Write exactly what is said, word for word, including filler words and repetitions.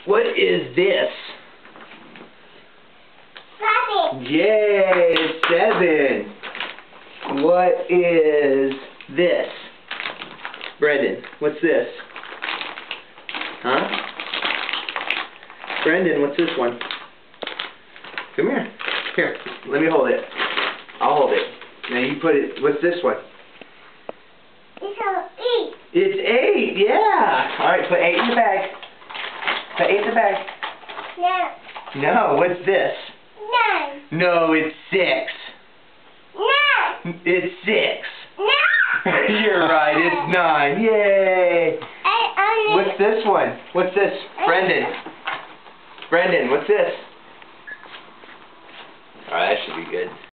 What is this? Seven. Yay, seven. What is this? Brendon, what's this? Huh? Brendon, what's this one? Come here. Here, let me hold it. I'll hold it. Now you put it, what's this one? It's an eight. It's eight, yeah. Alright, put eight in the bag. Put eight in the bag. No. No, what's this? Nine. No, it's six. Nine. It's six. Nine. You're right, it's nine. Yay. I, I, What's this one? What's this? Brendon. Brendon, what's this? Alright, that should be good.